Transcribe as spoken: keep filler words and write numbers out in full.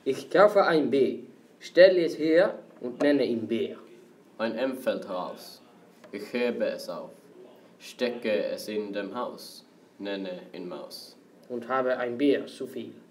Ich kaufe ein B, stelle es her und nenne ihn Bär. Ein M fällt heraus. Ich hebe es auf, stecke es in dem Haus, nenne ihn Maus. Und habe ein Bär zu viel.